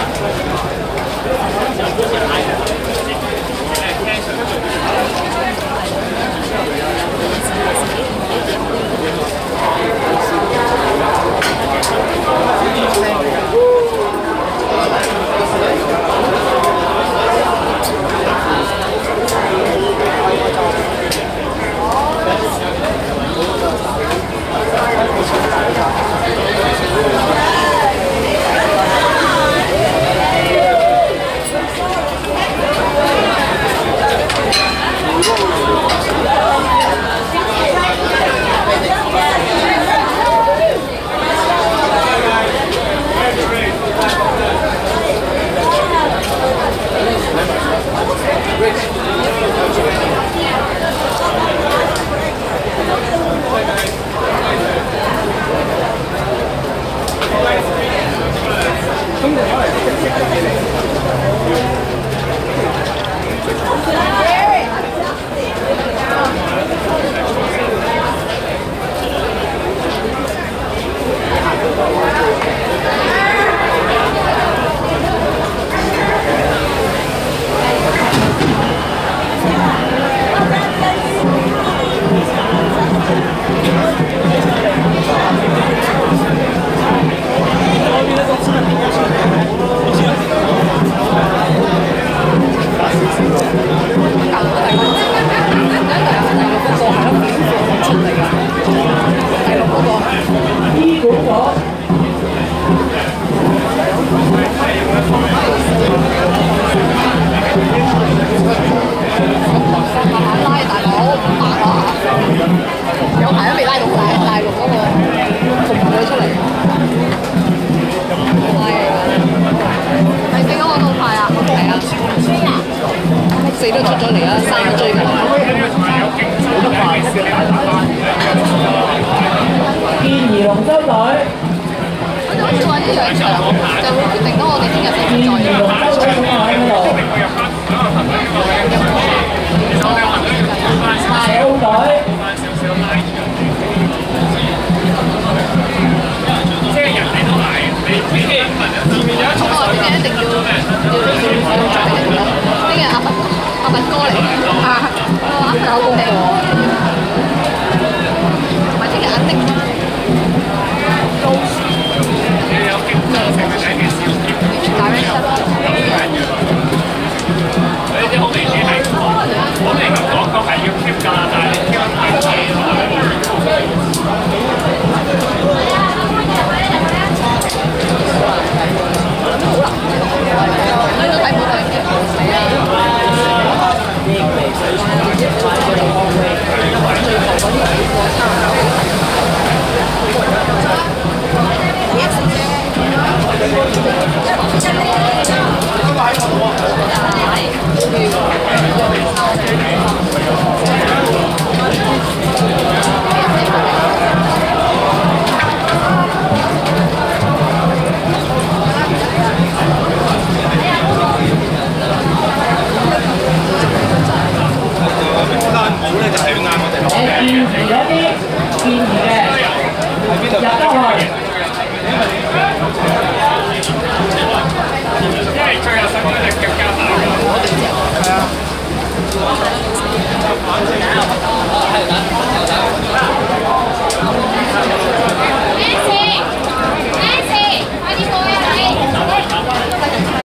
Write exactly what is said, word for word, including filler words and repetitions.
四都出咗嚟啦，三都追緊。 健兒龍舟隊， 我哋好似話一樣場，就會決定到我哋聽日先再。健兒龍舟隊咁喺嗰度。大澳隊。即係人哋都嚟，你你前面有一場。哦，聽日一定要要要做定咯。聽日阿文阿文哥嚟嘅，啊，阿有功課。同埋聽日肯定高樹。你有經驗成日睇嘅笑點。大咩事？你啲好明顯係，我哋咁講講係要 keep 㗎，但係你 keep 太細啦。建議嘅入得去。